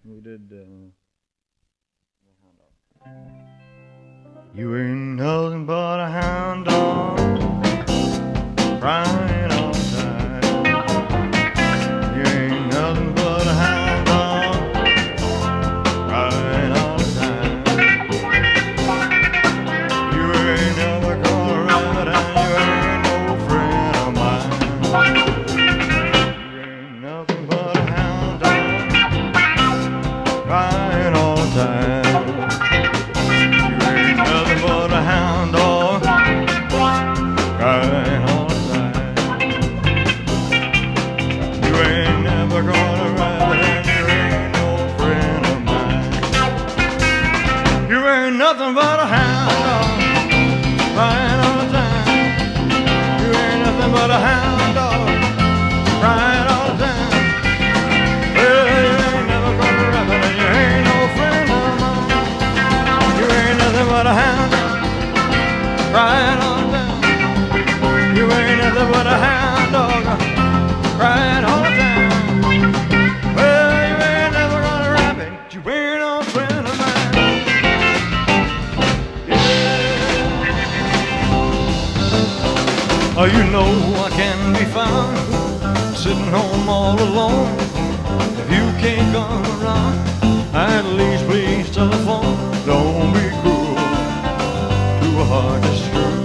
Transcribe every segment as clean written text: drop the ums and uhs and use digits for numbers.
We did. You ain't nothing but a hound dog, crying all the time. You ain't nothing but a hound dog, crying all the time. You ain't never gonna ride and you ain't no friend of mine. You ain't nothing but a hound dog, crying all the time. But a hound dog, crying all the time. You ain't never gonna ride and you ain't no friend of mine. You ain't nothing but a hound dog, crying all the time. You ain't nothing but a hound dog, crying all the time. Well, you ain't never gonna ride and you ain't no friend of mine. You ain't nothing but a hound crying all the time. You ain't nothing but a hound dog, crying all the time. Well, you ain't never gonna rap it, you ain't no friend of mine. Yeah. Oh, you know I can be found sitting home all alone. If you can't come around, at least please telephone. Don't be cruel to a heart that's true.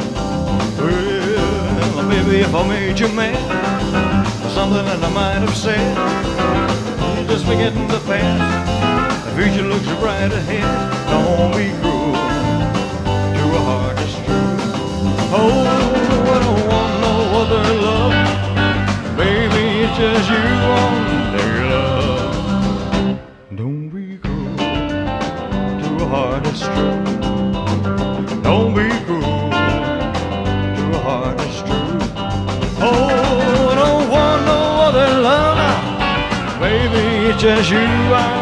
Well, maybe if I made you mad for something that I might have said, you just forgetting the past. The future looks bright ahead. Don't be cruel to a heart that's true. Oh, I don't want no other love. Baby, it's just you on their love. Don't be cruel to a heart that's true. Don't be cruel to a heart that's true. Oh, I don't want no other love now. Baby, it's just you